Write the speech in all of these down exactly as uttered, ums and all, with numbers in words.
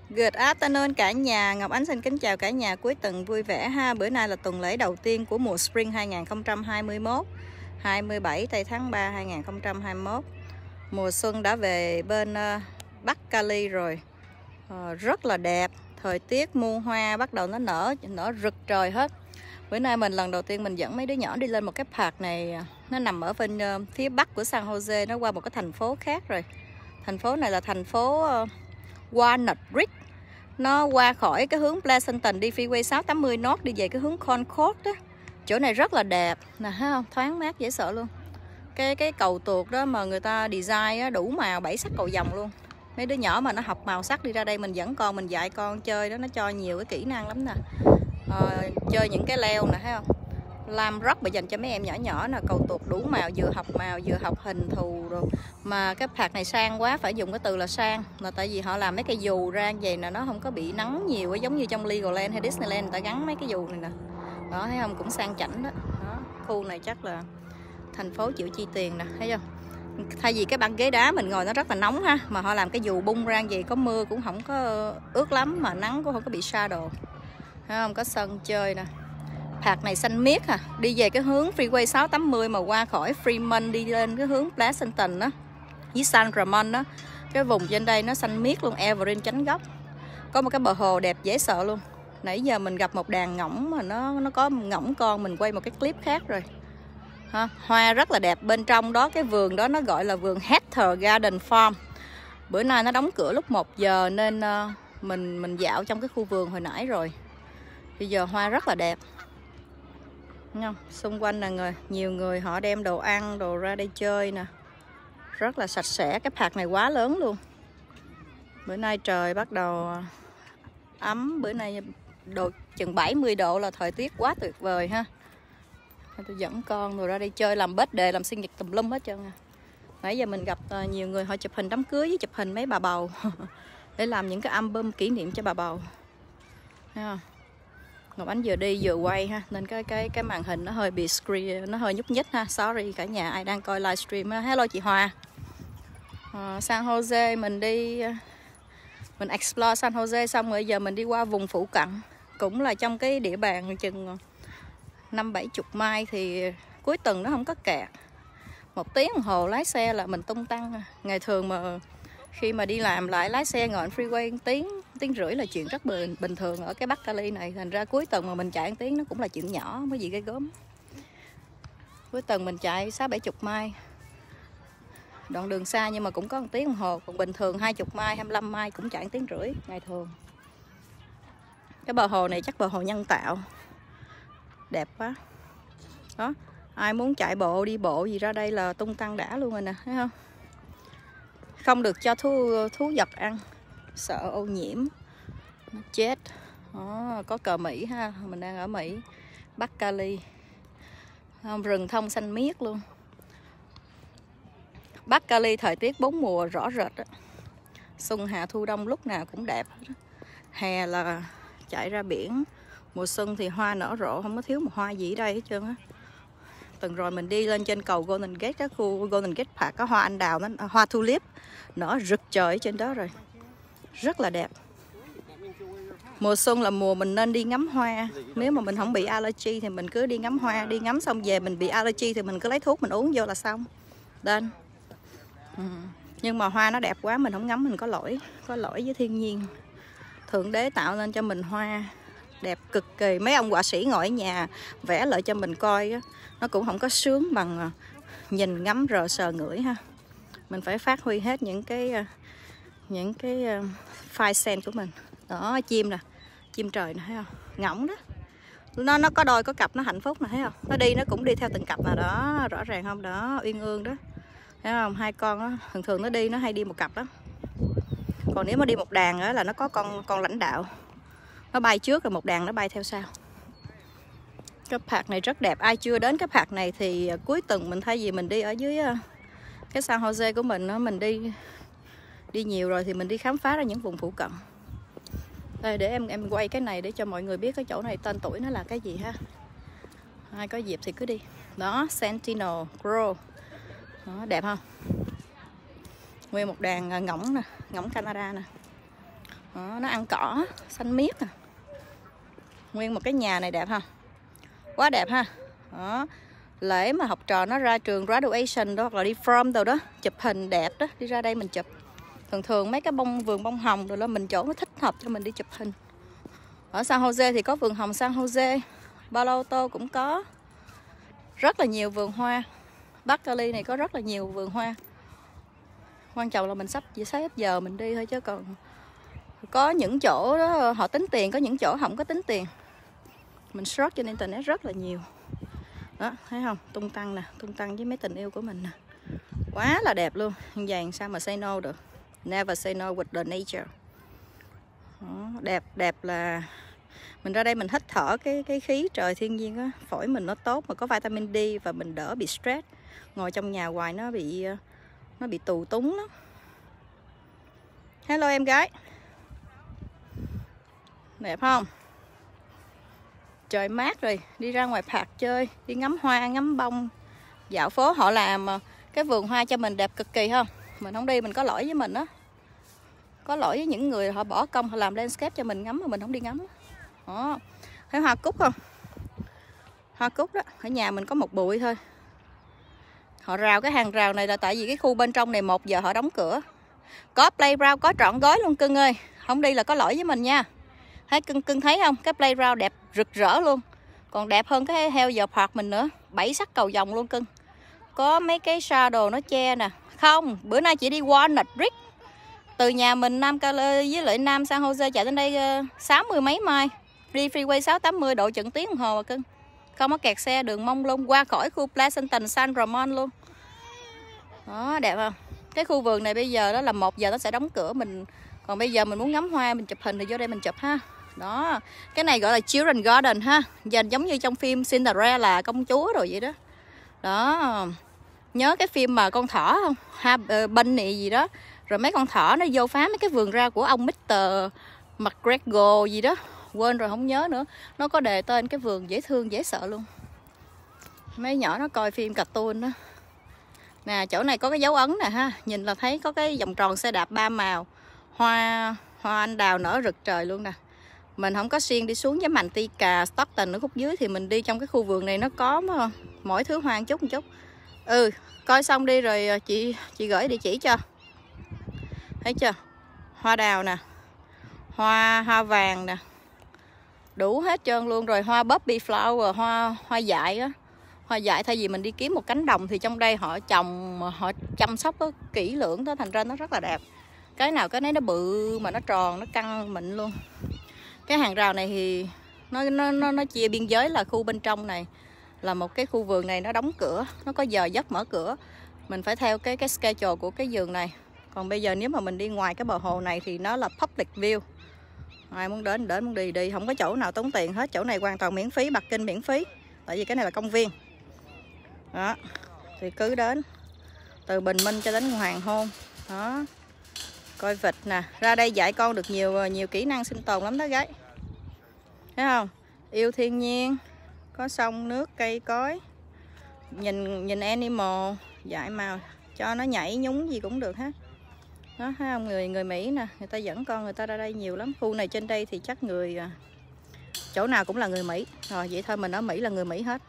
Good afternoon cả nhà. Ngọc Ánh xin kính chào cả nhà cuối tuần vui vẻ ha. Bữa nay là tuần lễ đầu tiên của mùa Spring hai nghìn không trăm hai mươi mốt, hai mươi bảy tây tháng ba hai nghìn không trăm hai mươi mốt. Mùa xuân đã về bên uh, Bắc Cali rồi. uh, Rất là đẹp. Thời tiết muôn hoa bắt đầu nó nở nở rực trời hết. Bữa nay mình lần đầu tiên mình dẫn mấy đứa nhỏ đi lên một cái park này. Nó nằm ở bên uh, phía bắc của San Jose. Nó qua một cái thành phố khác rồi. Thành phố này là thành phố uh, Walnut Ridge. Nó qua khỏi cái hướng Pleasanton đi freeway sáu tám mươi North đi về cái hướng Concord đó. Chỗ này rất là đẹp nè, thấy không? Thoáng mát dễ sợ luôn. Cái cái cầu tuột đó mà người ta design á, đủ màu bảy sắc cầu vồng luôn. Mấy đứa nhỏ mà nó học màu sắc đi ra đây mình dẫn con, mình dạy con chơi đó, nó cho nhiều cái kỹ năng lắm nè. À, chơi những cái leo nè, thấy không? Làm rất là dành cho mấy em nhỏ nhỏ nè, cầu tuột đủ màu, vừa học màu vừa học hình thù rồi. Mà cái park này sang quá, phải dùng cái từ là sang là tại vì họ làm mấy cái dù ra vậy nè, nó không có bị nắng nhiều giống như trong Legoland hay Disneyland người ta gắn mấy cái dù này nè. Đó, thấy không? Cũng sang chảnh đó. Đó, khu này chắc là thành phố chịu chi tiền nè, thấy không? Thay vì cái băng ghế đá mình ngồi nó rất là nóng ha, mà họ làm cái dù bung ra vậy, có mưa cũng không có ướt lắm, mà nắng cũng không có bị shadow. Thấy không? Có sân chơi nè. Park này xanh miết à, đi về cái hướng freeway sáu tám mươi mà qua khỏi Fremont đi lên cái hướng Pleasanton đó với San Ramon đó. Cái vùng trên đây nó xanh miết luôn, evergreen chánh gốc. Có một cái bờ hồ đẹp dễ sợ luôn. Nãy giờ mình gặp một đàn ngỗng mà nó nó có ngỗng con, mình quay một cái clip khác rồi. Ha, hoa rất là đẹp. Bên trong đó cái vườn đó nó gọi là vườn Heather Garden Farm. Bữa nay nó đóng cửa lúc một giờ nên uh, mình mình dạo trong cái khu vườn hồi nãy rồi. Bây giờ hoa rất là đẹp. Không? Xung quanh là người, nhiều người họ đem đồ ăn, đồ ra đây chơi nè. Rất là sạch sẽ, cái park này quá lớn luôn. Bữa nay trời bắt đầu ấm, bữa nay độ chừng bảy mươi độ là thời tiết quá tuyệt vời ha. Tôi dẫn con rồi ra đây chơi, làm birthday, làm sinh nhật tùm lum hết trơn à. Nãy giờ mình gặp nhiều người họ chụp hình đám cưới với chụp hình mấy bà bầu để làm những cái album kỷ niệm cho bà bầu. Thấy không? Ngọc Ánh vừa đi vừa quay ha, nên cái cái cái màn hình nó hơi bị screen, nó hơi nhúc nhích ha. Sorry cả nhà ai đang coi livestream á. Hello chị Hòa. À, San Jose mình đi mình explore San Jose xong rồi giờ mình đi qua vùng phụ cận, cũng là trong cái địa bàn chừng năm bảy chục mai thì cuối tuần nó không có kẹt. Một tiếng đồng hồ lái xe là mình tung tăng. Ngày thường mà khi mà đi làm lại lái xe ngồi freeway một tiếng, tiếng rưỡi là chuyện rất bình, bình thường ở cái Bắc Cali này. Thành ra cuối tuần mà mình chạy một tiếng nó cũng là chuyện nhỏ, không có gì ghê gớm. Cuối tuần mình chạy sáu bảy chục mai. Đoạn đường xa nhưng mà cũng có một tiếng đồng hồ. Còn bình thường hai chục mai, hai mươi lăm mai cũng chạy một tiếng rưỡi ngày thường. Cái bờ hồ này chắc bờ hồ nhân tạo. Đẹp quá. Đó, ai muốn chạy bộ, đi bộ gì ra đây là tung tăng đã luôn rồi nè, thấy không? Không được cho thú thú vật ăn, sợ ô nhiễm nó chết. Đó, có cờ Mỹ ha, mình đang ở Mỹ, Bắc Cali. Rừng thông xanh miết luôn. Bắc Cali thời tiết bốn mùa rõ rệt đó. Xuân hạ thu đông lúc nào cũng đẹp. Hè là chạy ra biển, mùa xuân thì hoa nở rộ, không có thiếu một hoa gì ở đây hết trơn á. Tuần rồi mình đi lên trên cầu Golden Gate, cái khu Golden Gate Park, có hoa anh đào, nó hoa tulip nở rực trời ở trên đó rồi. Rất là đẹp. Mùa xuân là mùa mình nên đi ngắm hoa. Nếu mà mình không bị allergy thì mình cứ đi ngắm hoa. Đi ngắm xong về mình bị allergy thì mình cứ lấy thuốc mình uống vô là xong. Đến. Ừ. Nhưng mà hoa nó đẹp quá, mình không ngắm mình có lỗi. Có lỗi với thiên nhiên. Thượng đế tạo nên cho mình hoa đẹp cực kỳ. Mấy ông họa sĩ ngồi ở nhà vẽ lại cho mình coi á, nó cũng không có sướng bằng nhìn ngắm rờ sờ ngửi ha. Mình phải phát huy hết những cái những cái five sense của mình. Đó, chim nè, chim trời nè, thấy không? Ngỗng đó. Nó nó có đôi có cặp, nó hạnh phúc nè, thấy không? Nó đi nó cũng đi theo từng cặp nào đó, rõ ràng không? Đó, uyên ương đó. Thấy không? Hai con đó, thường thường nó đi nó hay đi một cặp đó. Còn nếu mà đi một đàn đó là nó có con con lãnh đạo. Nó bay trước rồi một đàn nó bay theo sau. Cái park này rất đẹp. Ai chưa đến cái park này thì cuối tuần mình thay vì mình đi ở dưới cái San Jose của mình, mình đi đi nhiều rồi thì mình đi khám phá ra những vùng phụ cận. Đây để em em quay cái này để cho mọi người biết cái chỗ này tên tuổi nó là cái gì ha. Ai có dịp thì cứ đi. Đó, Sentinel Grove. Đó, đẹp không? Nguyên một đàn ngỗng nè, ngỗng Canada nè. Đó, nó ăn cỏ xanh miết à. Nguyên một cái nhà này đẹp ha, quá đẹp ha. Đó, lễ mà học trò nó ra trường graduation đó, hoặc là đi prom đâu đó, chụp hình đẹp đó, đi ra đây mình chụp. Thường thường mấy cái bông vườn bông hồng rồi đó, mình chỗ nó thích hợp cho mình đi chụp hình. Ở San Jose thì có vườn hồng San Jose, Palo Alto cũng có rất là nhiều vườn hoa. Bắc Cali này có rất là nhiều vườn hoa. Quan trọng là mình sắp chỉ sắp giờ mình đi thôi, chứ còn có những chỗ đó họ tính tiền, có những chỗ không có tính tiền. Mình search trên internet rất là nhiều. Đó, thấy không? Tung tăng nè, tung tăng với mấy tình yêu của mình nè. Quá là đẹp luôn. Như vậy sao mà say no được. Never say no with the nature. Đó, đẹp, đẹp là mình ra đây mình hít thở cái cái khí trời thiên nhiên á, phổi mình nó tốt mà có vitamin D và mình đỡ bị stress. Ngồi trong nhà hoài nó bị nó bị tù túng lắm. Hello em gái. Đẹp không? Trời mát rồi, đi ra ngoài park chơi, đi ngắm hoa, ngắm bông, dạo phố. Họ làm cái vườn hoa cho mình đẹp cực kỳ không? Mình không đi mình có lỗi với mình đó. Có lỗi với những người họ bỏ công họ làm landscape cho mình ngắm mà mình không đi ngắm. Đó. Thấy hoa cúc không? Hoa cúc đó, ở nhà mình có một bụi thôi. Họ rào cái hàng rào này là tại vì cái khu bên trong này một giờ họ đóng cửa. Có playground, có trọn gói luôn cưng ơi. Không đi là có lỗi với mình nha. Thấy cưng cưng thấy không? Cái playground đẹp rực rỡ luôn. Còn đẹp hơn cái Health Park mình nữa. Bảy sắc cầu vồng luôn cưng. Có mấy cái shadow nó che nè. Không, bữa nay chị đi Walnut Ridge. Từ nhà mình Nam Cali với lại Nam San Jose chạy đến đây uh, sáu mươi mấy mai. Đi freeway sáu tám mươi độ chừng tiếng đồng hồ mà cưng. Không có kẹt xe, đường mông lung, qua khỏi khu Pleasanton, San Ramon luôn. Đó, đẹp không? Cái khu vườn này bây giờ đó là một giờ nó sẽ đóng cửa mình. Còn bây giờ mình muốn ngắm hoa, mình chụp hình thì vô đây mình chụp ha. Đó, cái này gọi là Children Garden ha. Dành giống như trong phim Cinderella, công chúa rồi vậy đó. Đó, nhớ cái phim mà con thỏ không? Ha, Bunny gì đó. Rồi mấy con thỏ nó vô phá mấy cái vườn rau của ông mít tơ McGregor gì đó. Quên rồi không nhớ nữa. Nó có đề tên cái vườn dễ thương dễ sợ luôn. Mấy nhỏ nó coi phim cartoon đó. Nè, chỗ này có cái dấu ấn nè ha. Nhìn là thấy có cái vòng tròn xe đạp ba màu. Hoa hoa anh đào nở rực trời luôn nè. Mình không có xuyên đi xuống với Manteca, Stockton ở khúc dưới thì mình đi trong cái khu vườn này nó có mà, mỗi thứ hoa một chút một chút. Ừ, coi xong đi rồi chị chị gửi địa chỉ cho. Thấy chưa? Hoa đào nè. Hoa hoa vàng nè. Đủ hết trơn luôn rồi, hoa poppy flower, hoa hoa dại á. Hoa dại thay vì mình đi kiếm một cánh đồng thì trong đây họ trồng, họ chăm sóc đó, kỹ lưỡng đó, thành ra nó rất là đẹp. Cái nào cái nấy nó bự mà nó tròn, nó căng mịn luôn. Cái hàng rào này thì nó nó nó, nó chia biên giới là khu bên trong này là một cái khu vườn này nó đóng cửa, nó có giờ giấc mở cửa. Mình phải theo cái cái schedule của cái vườn này. Còn bây giờ nếu mà mình đi ngoài cái bờ hồ này thì nó là public view. Ai muốn đến đến, muốn đi đi, không có chỗ nào tốn tiền hết. Chỗ này hoàn toàn miễn phí, parking miễn phí. Tại vì cái này là công viên. Đó, thì cứ đến từ bình minh cho đến hoàng hôn. Đó, coi vịt nè. Ra đây dạy con được nhiều nhiều kỹ năng sinh tồn lắm đó gái. Thấy không? Yêu thiên nhiên, có sông nước cây cối. Nhìn nhìn animal, dạy màu cho nó nhảy nhúng gì cũng được hết. Đó, thấy không? Người người Mỹ nè, người ta dẫn con người ta ra đây nhiều lắm. Khu này trên đây thì chắc người chỗ nào cũng là người Mỹ. Rồi vậy thôi, mình ở Mỹ là người Mỹ hết.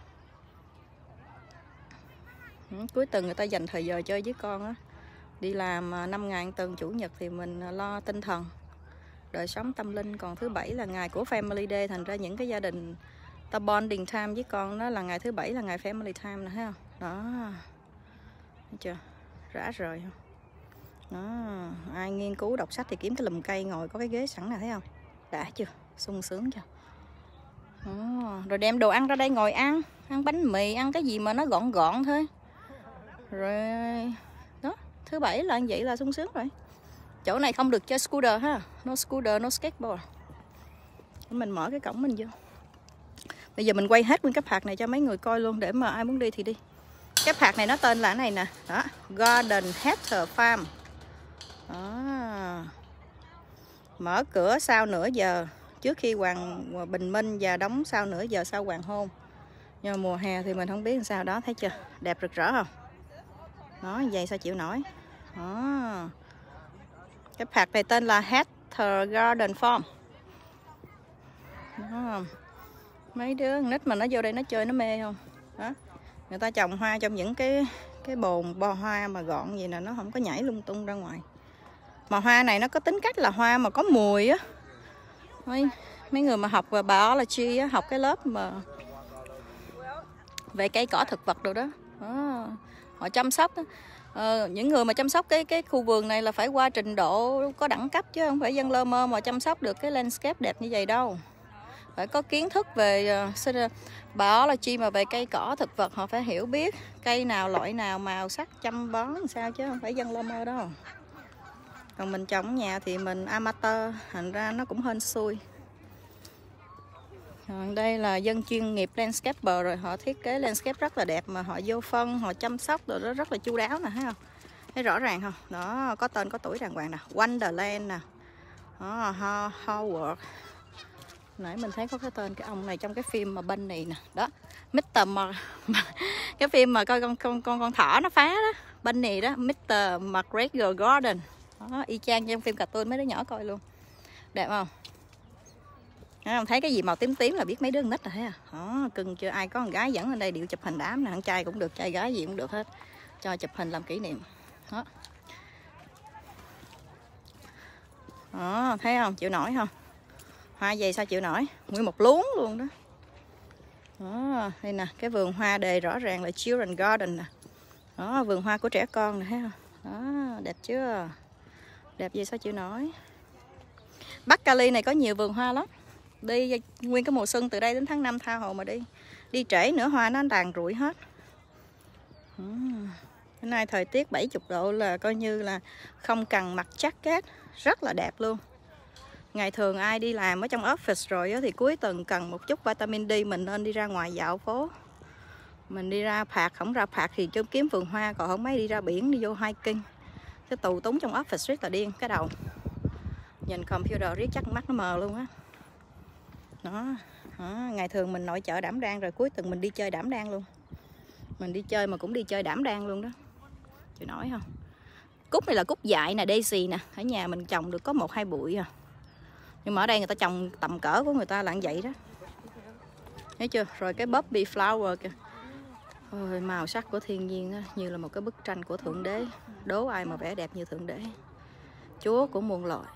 Ừ, cuối tuần người ta dành thời giờ chơi với con á. Đi làm năm ngày tuần, chủ nhật thì mình lo tinh thần, đời sống tâm linh. Còn thứ bảy là ngày của family day, thành ra những cái gia đình ta bonding time với con, đó là ngày thứ bảy là ngày family time nè, thấy không? Đó, thấy chưa? Rã rời không? Đó, ai nghiên cứu đọc sách thì kiếm cái lùm cây ngồi có cái ghế sẵn nè, thấy không? Đã chưa? Sung sướng chưa? Đó, rồi đem đồ ăn ra đây ngồi ăn, ăn bánh mì, ăn cái gì mà nó gọn gọn thôi. Rồi đó, thứ bảy là vậy là sung sướng rồi. Chỗ này không được chơi scooter ha, no scooter, no skateboard. Mình mở cái cổng mình vô. Bây giờ mình quay hết nguyên cái park này cho mấy người coi luôn, để mà ai muốn đi thì đi. Cái park này nó tên là cái này nè, đó, Garden Hatter Farm. Đó. Mở cửa sau nửa giờ trước khi hoàng bình minh và đóng sau nửa giờ sau hoàng hôn. Nhưng mà mùa hè thì mình không biết làm sao đó, thấy chưa? Đẹp rực rỡ không? Đó, vậy sao chịu nổi. Đó. Cái park này tên là Winter Garden Farm. Đó. Mấy đứa nít mà nó vô đây nó chơi nó mê không? Đó. Người ta trồng hoa trong những cái cái bồn bo hoa mà gọn vậy nè, nó không có nhảy lung tung ra ngoài. Mà hoa này nó có tính cách là hoa mà có mùi á. Mấy, mấy người mà học về biology á, học cái lớp mà về cây cỏ thực vật rồi đó. Đó. Họ chăm sóc đó. Ờ, những người mà chăm sóc cái cái khu vườn này là phải qua trình độ có đẳng cấp chứ không phải dân lơ mơ mà chăm sóc được cái landscape đẹp như vậy đâu. Phải có kiến thức về uh, biology mà về cây cỏ thực vật, họ phải hiểu biết cây nào loại nào màu sắc chăm bón sao chứ không phải dân lơ mơ đâu. Còn mình trồng ở nhà thì mình amateur, thành ra nó cũng hên xui. Còn đây là dân chuyên nghiệp landscaper rồi, họ thiết kế landscape rất là đẹp mà họ vô phân, họ chăm sóc rồi đó rất là chu đáo nè, thấy không? Thấy rõ ràng không? Đó, có tên có tuổi đàng hoàng nè, Wonderland nè. Đó, Howard. Nãy mình thấy có cái tên cái ông này trong cái phim mà Bunny nè, đó. mít tơ mà cái phim mà coi con con con con thỏ nó phá đó, Bunny đó, mít tơ McGregor Garden. Đó, y chang trong phim cartoon mấy đứa nhỏ coi luôn. Đẹp không? Không thấy cái gì màu tím tím là biết mấy đứa con nít rồi thấy à. Đó, cưng chưa, ai có con gái dẫn lên đây điệu chụp hình đám nè, thằng trai cũng được, trai gái gì cũng được hết. Cho chụp hình làm kỷ niệm. Đó. Đó, thấy không? Chịu nổi không? Hoa vậy sao chịu nổi? Nguyên một luống luôn đó. Đó, đây nè, cái vườn hoa đề rõ ràng là Children Garden nè. Đó, vườn hoa của trẻ con nè, thấy không? Đó, đẹp chưa? Đẹp gì sao chịu nổi? Bắc Cali này có nhiều vườn hoa lắm. Đi nguyên cái mùa xuân từ đây đến tháng năm tha hồ mà đi. Đi trễ nữa hoa nó tàn rụi hết. Ừ. Hôm nay thời tiết bảy mươi độ là coi như là không cần mặc jacket, rất là đẹp luôn. Ngày thường ai đi làm ở trong office rồi thì cuối tuần cần một chút vitamin D, mình nên đi ra ngoài dạo phố. Mình đi ra park, không ra park thì cho kiếm vườn hoa, còn không mấy đi ra biển đi vô hiking. Cái tù túng trong office rất là điên cái đầu. Nhìn computer riết chắc mắt nó mờ luôn á. Đó. Đó, ngày thường mình nội chợ đảm đang rồi cuối tuần mình đi chơi đảm đang luôn. Mình đi chơi mà cũng đi chơi đảm đang luôn đó. Chịu nổi không? Cúc này là cúc dại nè, daisy nè, ở nhà mình trồng được có một hai bụi à. Nhưng mà ở đây người ta trồng tầm cỡ của người ta là như vậy đó. Thấy chưa? Rồi cái poppy flower kìa. Ôi, màu sắc của thiên nhiên đó, như là một cái bức tranh của Thượng Đế. Đố ai mà vẽ đẹp như Thượng Đế. Chúa của muôn loài.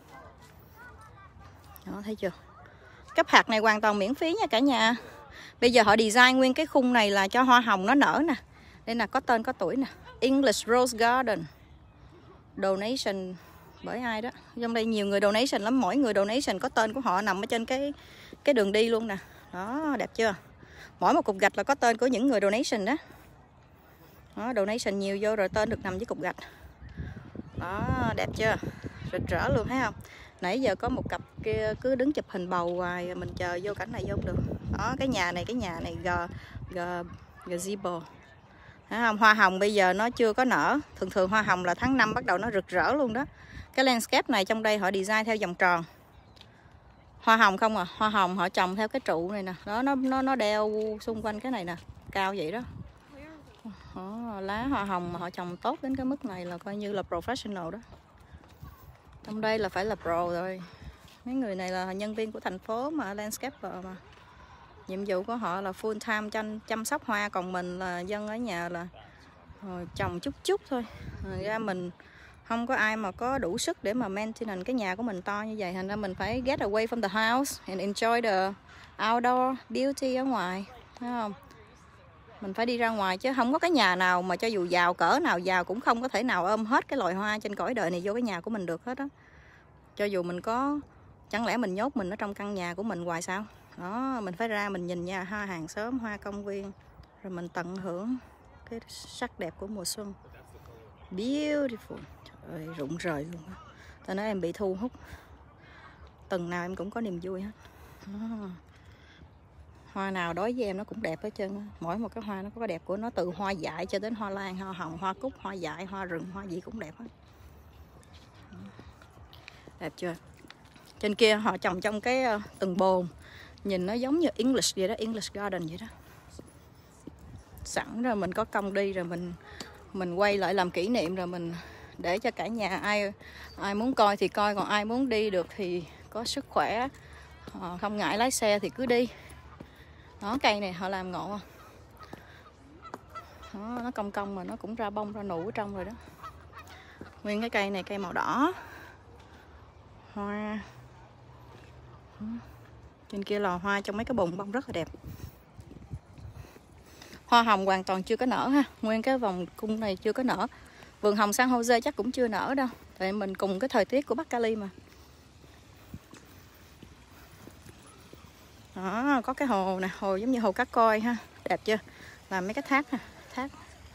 Đó, thấy chưa? Cái hạt này hoàn toàn miễn phí nha cả nhà. Bây giờ họ design nguyên cái khung này là cho hoa hồng nó nở nè. Đây là có tên có tuổi nè, English Rose Garden. Donation bởi ai đó. Trong đây nhiều người donation lắm, mỗi người donation có tên của họ nằm ở trên cái cái đường đi luôn nè. Đó, đẹp chưa? Mỗi một cục gạch là có tên của những người donation đó. Đó, donation nhiều vô rồi tên được nằm với cục gạch. Đó, đẹp chưa? Rực rỡ luôn, thấy không? Nãy giờ có một cặp kia cứ đứng chụp hình bầu hoài, mình chờ vô cảnh này vô không được. Đó, cái nhà này, cái nhà này g, g, gazebo. Thấy không? Hoa hồng bây giờ nó chưa có nở. Thường thường hoa hồng là tháng năm bắt đầu nó rực rỡ luôn đó. Cái landscape này trong đây họ design theo vòng tròn. Hoa hồng không à, hoa hồng họ trồng theo cái trụ này nè. Đó, nó nó nó đeo xung quanh cái này nè, cao vậy đó. Đó, lá hoa hồng mà họ trồng tốt đến cái mức này là coi như là professional đó. Trong đây là phải là pro rồi. Mấy người này là nhân viên của thành phố mà, landscaper mà. Nhiệm vụ của họ là full time chăm, chăm sóc hoa, còn mình là dân ở nhà là rồi, trồng chút chút thôi. Rồi ra mình không có ai mà có đủ sức để mà maintain cái nhà của mình to như vậy, thành ra mình phải get away from the house and enjoy the outdoor beauty ở ngoài, thấy không? Mình phải đi ra ngoài chứ không có cái nhà nào mà cho dù giàu cỡ nào giàu cũng không có thể nào ôm hết cái loài hoa trên cõi đời này vô cái nhà của mình được hết á. Cho dù mình có, chẳng lẽ mình nhốt mình ở trong căn nhà của mình hoài sao? Đó, mình phải ra mình nhìn nhà hoa hàng xóm, hoa công viên, rồi mình tận hưởng cái sắc đẹp của mùa xuân. Beautiful. Trời ơi, rụng rời luôn á. Tao nói em bị thu hút. Tuần nào em cũng có niềm vui hết. Đó. Hoa nào đối với em nó cũng đẹp hết trơn. Mỗi một cái hoa nó có cái đẹp của nó, từ hoa dại cho đến hoa lan, hoa hồng, hoa cúc, hoa dại, hoa rừng, hoa gì cũng đẹp hết. Đẹp chưa? Trên kia họ trồng trong cái uh, từng bồn. Nhìn nó giống như English vậy đó, English Garden vậy đó. Sẵn rồi mình có công đi rồi mình mình quay lại làm kỷ niệm rồi mình để cho cả nhà ai ai muốn coi thì coi, còn ai muốn đi được thì có sức khỏe, không ngại lái xe thì cứ đi. Đó, cây này họ làm ngộ không? Đó, nó cong cong mà nó cũng ra bông ra nụ ở trong rồi đó. Nguyên cái cây này cây màu đỏ, hoa trên kia lò hoa trong mấy cái bồn bông rất là đẹp. Hoa hồng hoàn toàn chưa có nở ha, nguyên cái vòng cung này chưa có nở. Vườn hồng san Jose chắc cũng chưa nở đâu, tại mình cùng cái thời tiết của Bắc Cali mà. Đó, có cái hồ nè, hồ giống như hồ cá coi ha, đẹp chưa? Làm mấy cái thác ha, thác.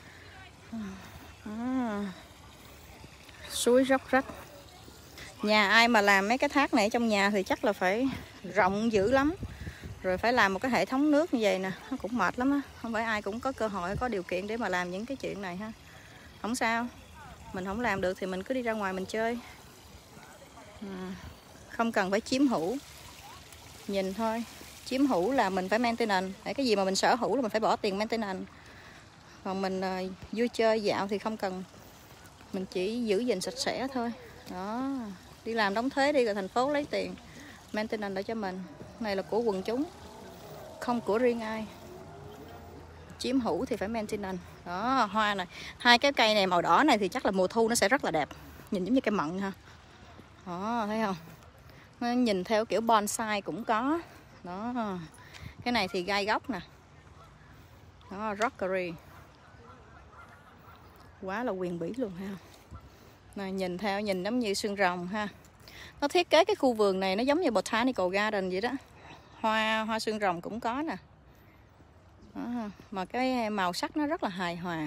Đó. Suối róc rách. Nhà ai mà làm mấy cái thác này trong nhà thì chắc là phải rộng dữ lắm. Rồi phải làm một cái hệ thống nước như vậy nè, nó cũng mệt lắm á. Không phải ai cũng có cơ hội, có điều kiện để mà làm những cái chuyện này ha. Không sao, mình không làm được thì mình cứ đi ra ngoài mình chơi. À, không cần phải chiếm hữu. Nhìn thôi, chiếm hữu là mình phải maintenance. Để cái gì mà mình sở hữu là mình phải bỏ tiền maintenance. Còn mình uh, vui chơi dạo thì không cần. Mình chỉ giữ gìn sạch sẽ thôi. Đó, đi làm đóng thuế đi rồi thành phố lấy tiền maintenance để cho mình. Này là của quần chúng, không của riêng ai. Chiếm hữu thì phải maintenance. Đó, hoa này, hai cái cây này màu đỏ này thì chắc là mùa thu nó sẽ rất là đẹp. Nhìn giống như cây mận ha. Đó, thấy không? Nó nhìn theo kiểu bonsai cũng có. Đó, cái này thì gai góc nè. Đó, rockery. Quá là quyền bí luôn ha. Này, nhìn theo nhìn giống như xương rồng ha. Nó thiết kế cái khu vườn này nó giống như Botanical Garden vậy đó. Hoa hoa xương rồng cũng có nè. Đó, mà cái màu sắc nó rất là hài hòa.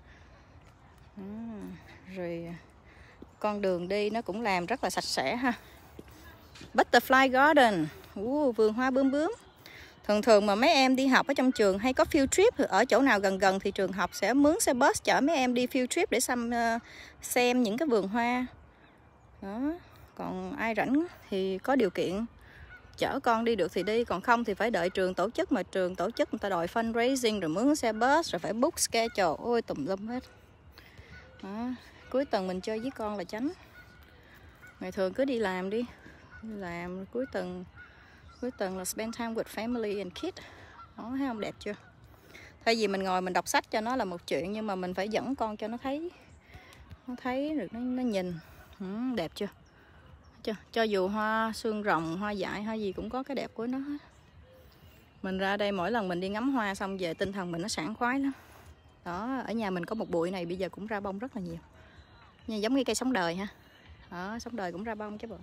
Đó, rồi con đường đi nó cũng làm rất là sạch sẽ ha. Butterfly Garden, uh, vườn hoa bướm bướm. Thường thường mà mấy em đi học ở trong trường hay có field trip, ở chỗ nào gần gần thì trường học sẽ mướn xe bus chở mấy em đi field trip để xem, uh, xem những cái vườn hoa. Đó. Còn ai rảnh thì có điều kiện chở con đi được thì đi, còn không thì phải đợi trường tổ chức, mà trường tổ chức người ta đòi fundraising rồi mướn xe bus rồi phải book schedule, ôi tùm lum hết. Đó. Cuối tuần mình chơi với con là tránh. Ngày thường cứ đi làm đi, đi làm cuối tuần cuối tuần là spend time with family and kids. Đó, thấy không, đẹp chưa? Thay vì mình ngồi mình đọc sách cho nó là một chuyện, nhưng mà mình phải dẫn con cho nó thấy, nó thấy được, nó, nó nhìn. Ừ, đẹp chưa? Chưa? Cho dù hoa xương rồng, hoa dại, hoa gì cũng có cái đẹp của nó hết. Mình ra đây mỗi lần mình đi ngắm hoa xong về tinh thần mình nó sảng khoái lắm. Đó, ở nhà mình có một bụi này bây giờ cũng ra bông rất là nhiều. Như giống như cây sống đời ha. Đó, sống đời cũng ra bông chứ bộ.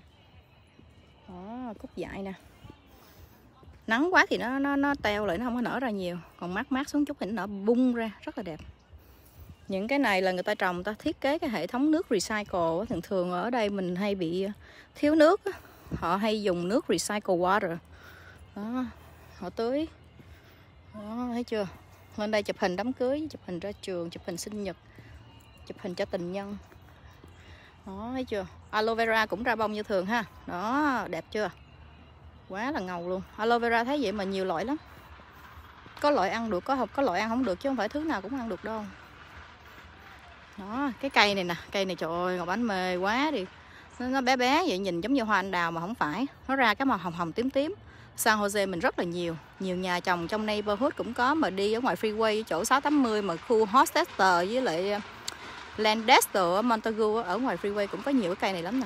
Đó, cúc dại nè. Nắng quá thì nó nó nó teo lại, nó không có nở ra nhiều. Còn mát mát xuống chút thì nó nở bung ra, rất là đẹp. Những cái này là người ta trồng, người ta thiết kế cái hệ thống nước recycle. Thường thường ở đây mình hay bị thiếu nước, họ hay dùng nước recycle water. Đó, họ tưới. Đó, thấy chưa? Lên đây chụp hình đám cưới, chụp hình ra trường, chụp hình sinh nhật, chụp hình cho tình nhân. Đó, thấy chưa? Aloe vera cũng ra bông như thường ha. Đó, đẹp chưa? Quá là ngầu luôn. Aloe vera thấy vậy mà nhiều loại lắm. Có loại ăn được, có có loại ăn không được, chứ không phải thứ nào cũng ăn được đâu. Đó, cái cây này nè, cây này trời ơi, Ngọc Ánh mê quá đi. Nó, nó bé bé vậy, nhìn giống như hoa anh đào mà không phải. Nó ra cái màu hồng hồng tím tím. San Jose mình rất là nhiều. Nhiều nhà trồng trong neighborhood cũng có, mà đi ở ngoài freeway chỗ sáu tám mươi mà khu Hostester với lại Lancaster ở Montague ở ngoài freeway cũng có nhiều cái cây này lắm nè.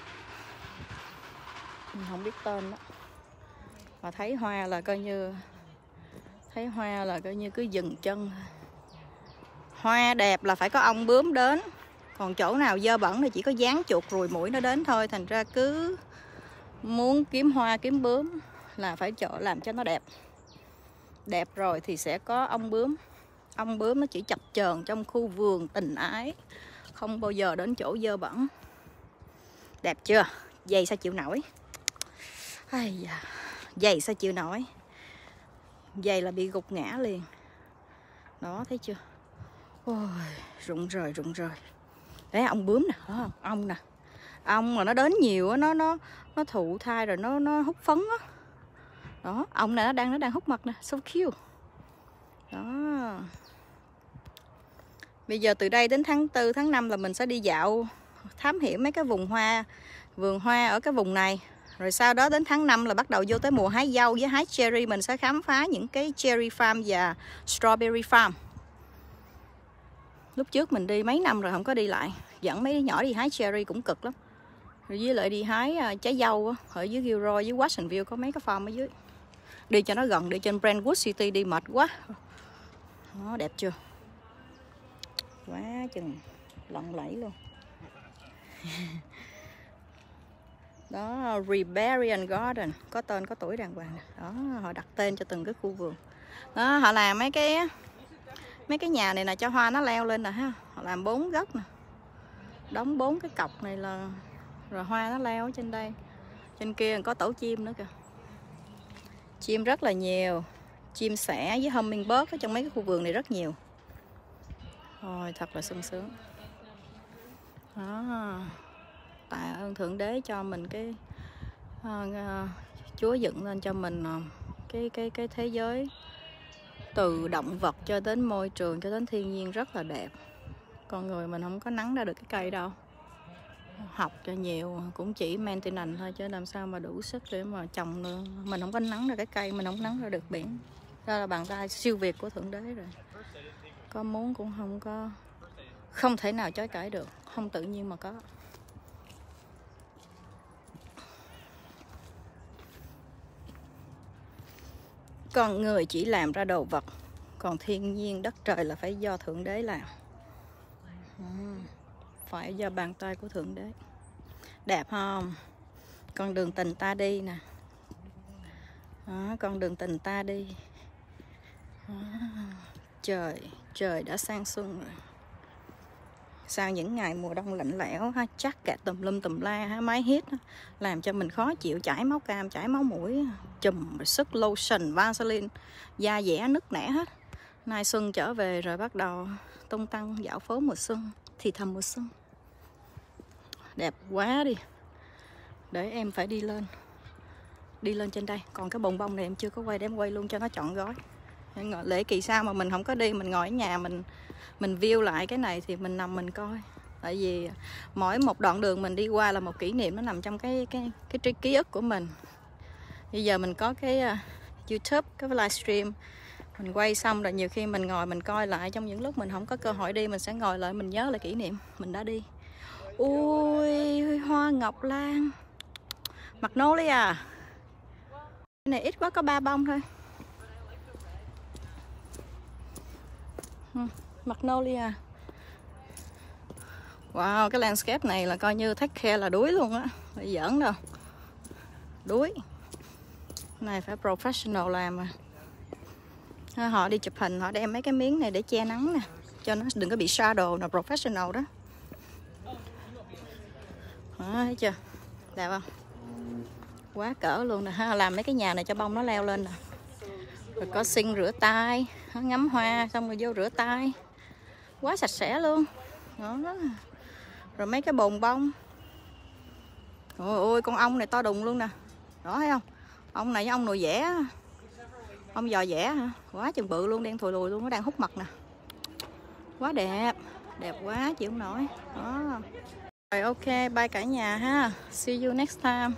Mình không biết tên đó. Mà thấy hoa là coi như thấy hoa là coi như cứ dừng chân. Hoa đẹp là phải có ong bướm đến. Còn chỗ nào dơ bẩn thì chỉ có dán chuột ruồi muỗi nó đến thôi. Thành ra cứ muốn kiếm hoa kiếm bướm là phải chỗ làm cho nó đẹp. Đẹp rồi thì sẽ có ong bướm. Ong bướm nó chỉ chập chờn trong khu vườn tình ái, không bao giờ đến chỗ dơ bẩn. Đẹp chưa? Giày sao chịu nổi. Ai da, giày sao chịu nổi. Giày là bị gục ngã liền. Đó, thấy chưa? Ôi, rụng rời rụng rời. Đấy, ong bướm nè, đó không? Ong nè. Ong mà nó đến nhiều á, nó nó nó thụ thai rồi nó nó hút phấn á. Đó, ong này nó đang nó đang hút mật nè, so cute. Đó. Bây giờ từ đây đến tháng tư tháng năm là mình sẽ đi dạo thám hiểm mấy cái vùng hoa, vườn hoa ở cái vùng này. Rồi sau đó đến tháng năm là bắt đầu vô tới mùa hái dâu với hái cherry. Mình sẽ khám phá những cái cherry farm và strawberry farm. Lúc trước mình đi mấy năm rồi không có đi lại. Dẫn mấy đứa nhỏ đi hái cherry cũng cực lắm. Rồi với lại đi hái uh, trái dâu á, ở dưới Gilroy, dưới Watsonville có mấy cái farm ở dưới. Đi cho nó gần, đi trên Brentwood City đi mệt quá. Đó, đẹp chưa? Quá chừng lộng lẫy luôn. Đó, Ribarian Garden, có tên có tuổi đàng hoàng. Đó, họ đặt tên cho từng cái khu vườn. Đó, họ làm mấy cái mấy cái nhà này là cho hoa nó leo lên nè ha. Họ làm bốn góc nè. Đóng bốn cái cọc này là rồi hoa nó leo ở trên đây. Trên kia có tổ chim nữa kìa. Chim rất là nhiều. Chim sẻ với hummingbird ở trong mấy cái khu vườn này rất nhiều. Ôi, thật là sung sướng. Đó. Tạ ơn Thượng Đế cho mình cái uh, uh, Chúa dựng lên cho mình uh, cái cái cái thế giới từ động vật cho đến môi trường cho đến thiên nhiên rất là đẹp. Con người mình không có nắng ra được cái cây đâu. Học cho nhiều cũng chỉ maintenance thôi, chứ làm sao mà đủ sức để mà trồng nữa. Mình không có nắng ra cái cây, mình không nắng ra được biển. Đó là bàn tay siêu việt của Thượng Đế rồi. Có muốn cũng không có, không thể nào chối cãi được, không tự nhiên mà có. Con người chỉ làm ra đồ vật, còn thiên nhiên đất trời là phải do Thượng Đế làm. Ừ, phải do bàn tay của Thượng Đế. Đẹp không? Con đường tình ta đi nè. Đó, con đường tình ta đi. Đó, trời, trời đã sang xuân rồi. Sau những ngày mùa đông lạnh lẽo ha, chắc kẹt tùm lum tùm la ha, máy hít làm cho mình khó chịu, chảy máu cam, chảy máu mũi, chùm sức lotion, Vaseline, da dẻ nứt nẻ hết. Nay xuân trở về rồi bắt đầu tung tăng dạo phố mùa xuân, thì thầm mùa xuân. Đẹp quá đi. Để em phải đi lên. Đi lên trên đây. Còn cái bồng bông này em chưa có quay, để em quay luôn cho nó trọn gói. Lễ kỳ sao mà mình không có đi, mình ngồi ở nhà mình mình view lại cái này thì mình nằm mình coi. Tại vì mỗi một đoạn đường mình đi qua là một kỷ niệm, nó nằm trong cái cái cái trí ký ức của mình. Bây giờ mình có cái uh, YouTube, cái livestream, mình quay xong rồi nhiều khi mình ngồi mình coi lại trong những lúc mình không có cơ hội đi, mình sẽ ngồi lại mình nhớ lại kỷ niệm mình đã đi. Ui, hoa ngọc lan, Magnolia. Cái này ít quá, có ba bông thôi. Magnolia. Wow, cái landscape này là coi như take care là đuối luôn á, phải giỡn đâu. Đuối. Này phải professional làm mà. Họ đi chụp hình, họ đem mấy cái miếng này để che nắng nè, cho nó đừng có bị shadow, là professional đó. Đó, thấy chưa? Đẹp không? Quá cỡ luôn nè ha, làm mấy cái nhà này cho bông nó leo lên nè. Rồi có sink rửa tay, ngắm hoa xong rồi vô rửa tay. Quá sạch sẽ luôn. Đó. Rồi mấy cái bồn bông. Ôi ôi, con ong này to đùng luôn nè. Đó thấy không? Ông này với ông nồi vẽ. Ông giò vẽ hả? Quá chừng bự luôn, đen thùi lùi luôn, nó đang hút mật nè. Quá đẹp. Đẹp quá, chịu không nổi. Đó. Rồi ok, bye cả nhà ha. See you next time.